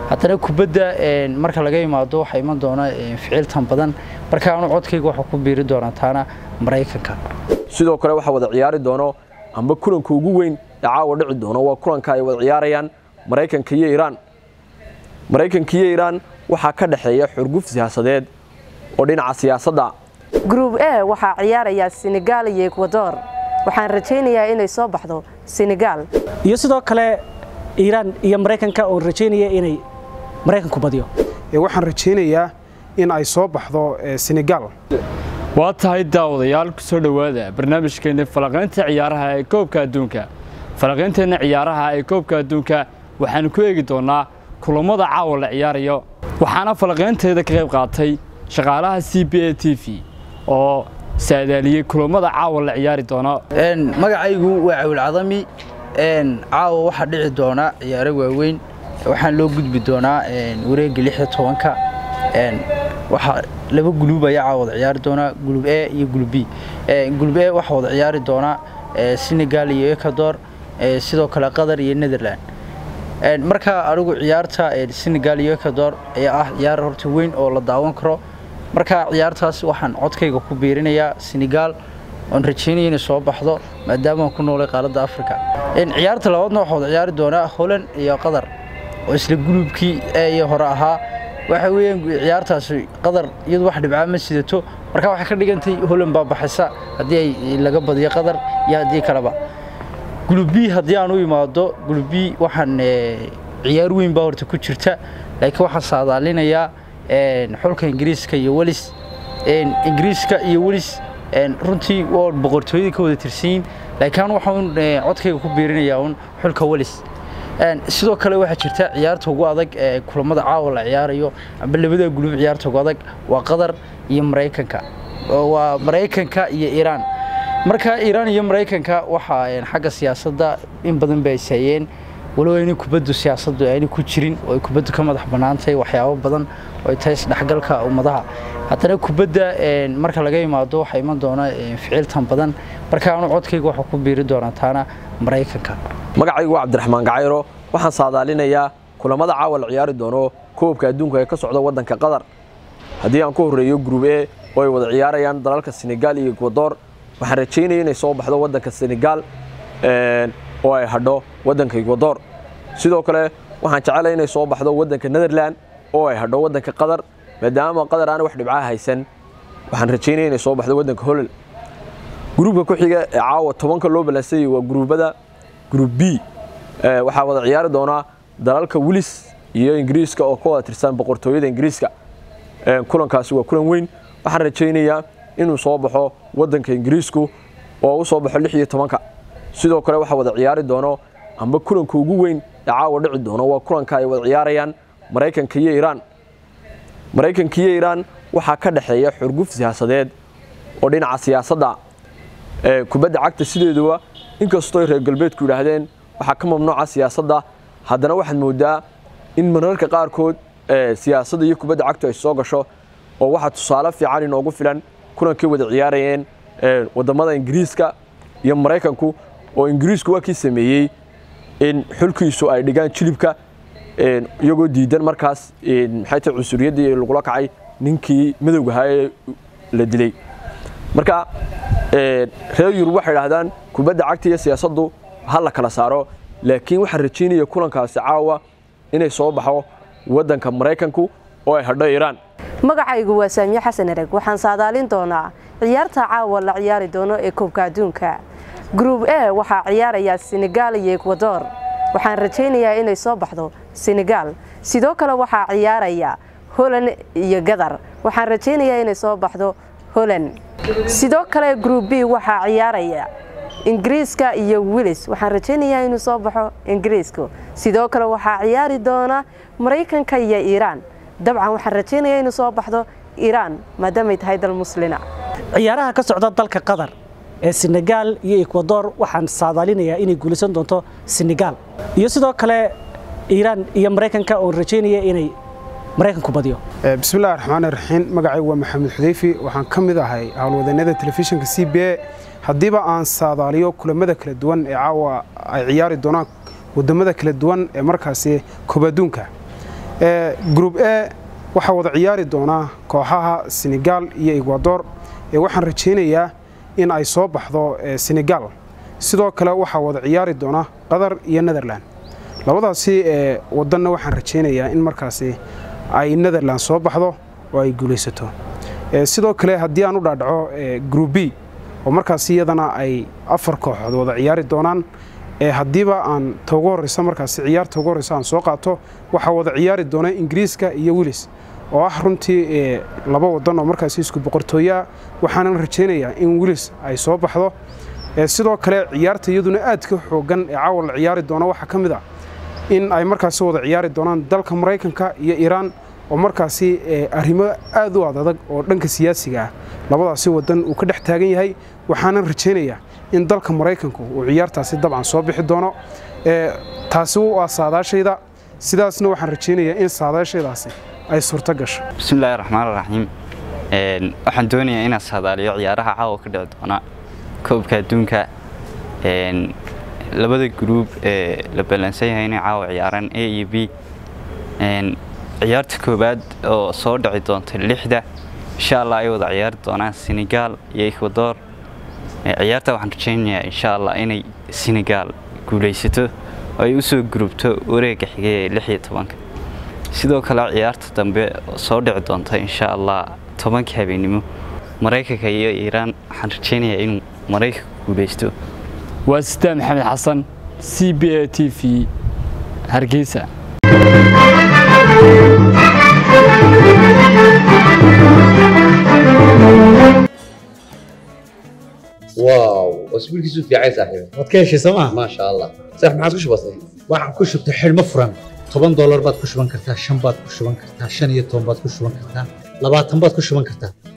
haddana kubadda marka laga yimaado waxa iman doona ficiltan badan marka aanu codkayga waxa ku biiri doona taana Mareykanka sidoo kale waxa wada ciyaari doono amba kulanka ugu weyn ee caawa dhici doono waa kulanka ay wada ciyaarayaan Mareykanka iyo Iran waxa ka dhaxeeya xurguf siyaasadeed oo dhinaca siyaasadda Group A waxa ciyaaraya Senegal iyo Ecuador waxaan rajaynayaa inay soo baxdo Senegal iyo sidoo kale Iran iyo Mareykanka oo rajaynaya inay Mareykanku badiyo waxaan rajaynayaa in ay soo baxdo Senegal waa tahay daawadayaal ku soo dhawaada barnaamijkeena falaqaynta ciyaaraha ee koobka adduunka falaqaynteena ciyaaraha ee koobka adduunka waxaan ku eegi doonaa kulamada caawa la ciyaarayo waxaana falaqaynteeda ka qayb qaatay shaqaalaha CBA TV oo saadaaliyay kulamada caawa la ciyaari doona magacaygu waa Cawil Cadami caawa waxa dhici doona ciyaaro waaweyn waxaan loo gudbi doonaa wareegga 16ka waxa laba guluub ayaa caawa ciyaari doona guluub A iyo guluub B guluub A waxa wada ciyaari doona Senegal iyo Ecuador sidoo kale Qatar iyo Netherlands marka anigu ciyaarta Senegal iyo Ecuador ayaa ciyaar horta weyn oo la daawan karo marka ciyaartaas waxaan codkayga ku biirinayaa Senegal oo rajaynaya inay soo baxdo maadaama ku noolay qaaradda Afrika ciyaarta labaadna waxa wada ciyaari doona Holland iyo Qatar oo isla guluubkii ay hore ahaa waxa weeyaan ciyaartaas Qatar iyadu wax dhibca ma sidato marka waxa ka dhigantay Holland baa baxaysa hadii ay laga badiyo Qatar iyo hadii kaleba guluub B hadii aan u imaado guluub B waxaan ciyaar weyn baa horta ku jirta laakiin waxa saadaalinayaa xulka Ingiriiska iyo Wales runtii waa boqortooyada ka wada tirsan laakiin waxaan codkayga ku biirinayaa xulka Wales sidoo kale waxa jirta ciyaarta ugu adag ee kulamada caawa la ciyaarayo amba labada guluub ciyaarta ugu adag waa Qatar iyo Mareykanka iyo Iran marka Iran iyo Mareykanka waxa xagga siyaasadda in badan bay saayeen walow inay kubaddu siyaasaddu ay ku jirin oo kubaddu ka madax banaantay waxyaabo badan oo tahay dhaxgalka ummadaha haddana kubadda marka laga yimaado waxa iman doona ficiltan badan marka aanu codkayga waxa ku biiri doona taana Mareykanka magacaygu waa Cabdiraxmaan Gacayro waxaan saadaalinayaa kulamada caawa la ciyaari doono koobka adduunka ee ka socda wadanka Qatar hadii aan ku horeeyo group A oo ay wada ciyaarayaan dalalka Senegal iyo Ecuador waxaan rajaynayaa inay soo baxdo wadanka Senegal oo ay hadho wadanka Ecuador sidoo kale waxaan jecelahay inay soo baxdo wadanka Netherlands oo ay hadho wadanka Qatar maadaama Qatar aan wax dhibca haysan waxaan rajaynayaa inay soo baxdo wadanka Holland groupka ku xiga ee caawa 10ka loo balaasay waa groupada group B waxa wada ciyaari doona dalalka Wales iyo Ingiriiska oo ka wada tirsan boqortooyada Ingiriiska kulankaasi waa kulan weyn waxaan rajaynayaa inuu soo baxo wadanka Ingiriisku oo uu soo baxo 16ka sidoo kale waxa wada ciyaari doono amba kulanka ugu weyn ee caawa dhici doona waa kulanka ay wada ciyaarayaan Mareykanka iyo Iran waxa ka dhaxeeya xurguf siyaasadeed oo dhinaca siyaasadda kubadda cagta sideeduba inkastoo reer galbeedku yiraahdeen waxa ka mamnuuca siyaasadda haddana waxaan moodaa in mararka qaarkood siyaasadda iyo kubadda cagta ay soo gasho oo waxa tusaale fiican inoogu filan kulankii wada ciyaarayeen wadamada Ingiriiska iyo Mareykanku oo Ingiriisku waa kii sameeyay in xulkiisu ay dhigaan jilibka iyagoo diidan markaas maxay tahay cunsuriyadii lagu la kacay ninkii madowga ahaa la dilay marka reer Yurub waxay yiraahdaan kubadda cagta iyo siyaasaddu hal la kala saaro laakiin waxaan rajaynayaa kulankaasi caawa inay soo baxo wadanka Mareykanku oo ay hadho Iran magacaygu waa Saamiye Xasan Arag waxaan saadaalin doonaa ciyaarta caawa la ciyaari doono ee koobka adduunka group A waxa ciyaaraya Senegal iyo Ecuador waxaan rajaynayaa inay soo baxdo Senegal sidoo kale waxa ciyaaraya Holland iyo Qatar waxaan rajaynayaa inay soo baxdo Holland sidoo kale group B waxa ciyaaraya Ingiriiska iyo Wales waxaan rajaynayaa inuu soo baxo Ingiriiska sidoo kale waxa ciyaari doona Mareykanka iyo Iran dabcan waxaan rajaynayaa inuu soo baxdo Iran maadaama ay tahay dal muslina ciyaaraha ka socda dalka Qatar ee Senegal iyo Ecuador waxaan saadaalinayaa inay guulaysan doonto Senegal iyo sidoo kale Iran iyo Mareykanka oo rajaynaya inay Mareykanku badiyo bismillaahir rahmaanir rahiim magacaygu waa Maxamed Xudeyfi waxaan ka mid ahay hawlwadeennada telefishinka CBA hadiiba aan saadaaliyo kulamada kala duwan ee caawa ay ciyaari doonaan wadamada kala duwan ee markaasi koob adduunka group A waxa wada ciyaari doona kooxaha Senegal iyo Ecuador waxaan rajaynayaa in ay soo baxdo Senegal sidoo kale waxa wada ciyaari doona Qatar iyo Netherlands labadaasi wadanna waxaan rajaynayaa in markaasi ay Netherlands soo baxdo oo ay guuleysato sidoo kale haddii aan u dhaadhaco group B oo markaasi iyadana ay 4 kooxood wada ciyaari doonaan haddiiba aan togo horeysa markaasi ciyaarta ugu horeysa aan soo qaato waxa wada ciyaari doona Ingiriiska iyo Wales oo ah runtii laba wadan oo markaasi isku boqortooya waxaan rajaynayaa in Wales ay soo baxdo sidoo kale ciyaarta iyaduna aad ka xoogan caawa la ciyaari doona waxa kamid ah in ay markaasi wada ciyaari doonaan dalka Mareykanka iyo Iran oo markaasi arrimo aad u adag oo dhanka siyaasiga ah labadaasi wadan uu ka dhex taagan yahay waxaan rajaynayaa in dalka Mareykanku uu ciyaartaasi dabcan soo bixi doono taasi waa saadaashayda sidaasna waxaan rajaynayaa in saadaashaydaasi ay suurta gasho bismillaahir rahmaanir rahiim waxaan doonayaa inaan saadaaliyo ciyaaraha caawa ka dhici doona koobka adduunka labada group la balansan yahay inay caawa ciyaaraan A iyo B ciyaarta koobaad oo soo dhici doonta 6 insha Allah ay wada ciyaari doonaan Senegal iyo Ecuador ciyaarta waxaan rajaynayaa insha Allah inay Senegal guuleysato ay u soo groupto wareegga xigay 16 sidoo kale ciyaarta dambe soo dhici doonta insha Allah 10 habeenimo Mareykanka iyo Iran waxaan rajaynayaa in Mareykanka guuleysto waa Sidaan Maxamed Xasan CBA TV Hargeysa واو اسبوع كيسو في عايز صاحبي wadkeeshi Soomaa ما شاء الله صح ما عادش بسيط waxaan ku shubtay xilmo furan $10 baad ku shuban kartaa 5 baad ku shuban kartaa 15 baad ku shuban kartaa 20 baad ku shuban kartaa